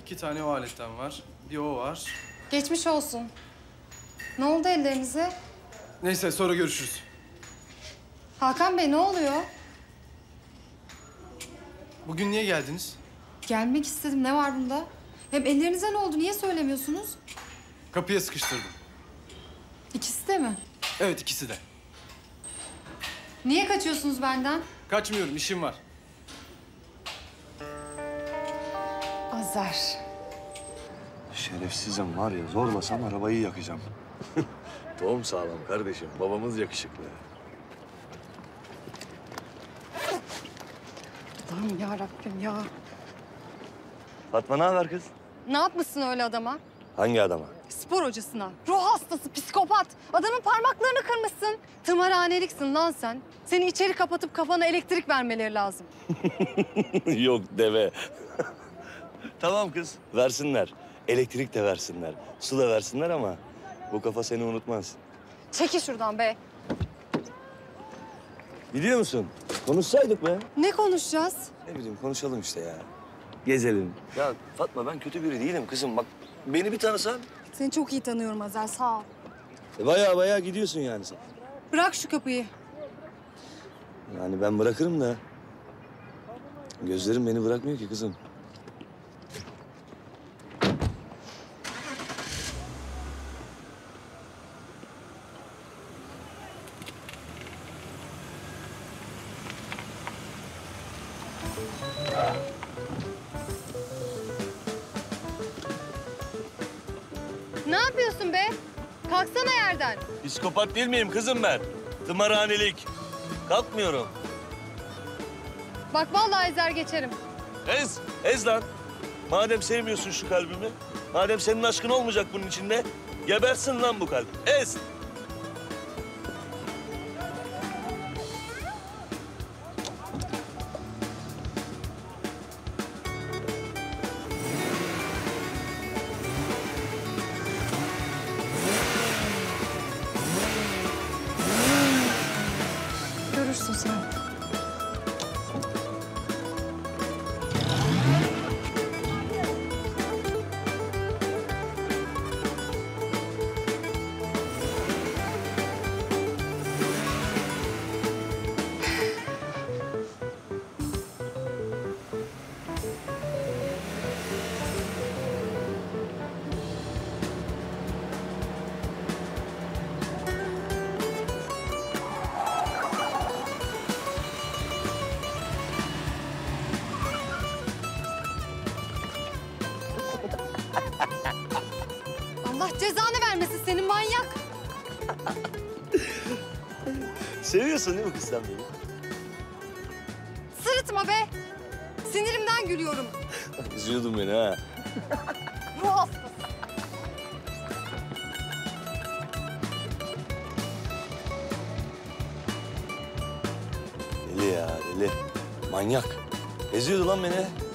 2 tane o aletten var. Bir o var. Geçmiş olsun. Ne oldu ellerinize? Neyse sonra görüşürüz. Hakan Bey ne oluyor? Bugün niye geldiniz? Gelmek istedim. Ne var bunda? Hem ellerinize ne oldu? Niye söylemiyorsunuz? Kapıya sıkıştırdım. İkisi de mi? Evet, ikisi de. Niye kaçıyorsunuz benden? Kaçmıyorum, işim var. Azer. Şerefsizim var ya, zorlasam arabayı yakacağım. Doğum sağlam kardeşim, babamız yakışıklı. Allah'ım yarabbim ya. Fatma ne haber kız? Ne yapmışsın öyle adama? Hangi adama? Spor hocasına. Ruh hastası, psikopat. Adamın parmaklarını kırmışsın. Tımarhaneliksin lan sen. Seni içeri kapatıp kafana elektrik vermeleri lazım. Yok deve. Tamam kız, versinler. Elektrik de versinler, su da versinler ama bu kafa seni unutmaz. Çekil şuradan be. Biliyor musun? Konuşsaydık be. Ne konuşacağız? Ne bileyim, konuşalım işte ya. Gezelim. Ya Fatma ben kötü biri değilim kızım. Bak beni bir tanısan. Seni çok iyi tanıyorum Azer, sağ ol. Baya gidiyorsun yani sen. Bırak şu kapıyı. Yani ben bırakırım da gözlerim beni bırakmıyor ki kızım. Ne yapıyorsun be? Kalksana yerden. Psikopat değil miyim kızım ben? Tımarhanelik. Kalkmıyorum. Bak vallahi ezer geçerim. Ez lan. Madem sevmiyorsun şu kalbimi, madem senin aşkın olmayacak bunun içinde, gebersin lan bu kalp. Ez. Görürsün sen. Allah cezanı vermesin senin manyak. Seviyorsun değil mi kız sen beni? Sırıtma be. Sinirimden gülüyorum. Üzüyordun beni ha. Ruh hastası. Deli ya, deli. Manyak. Eziyordu lan beni.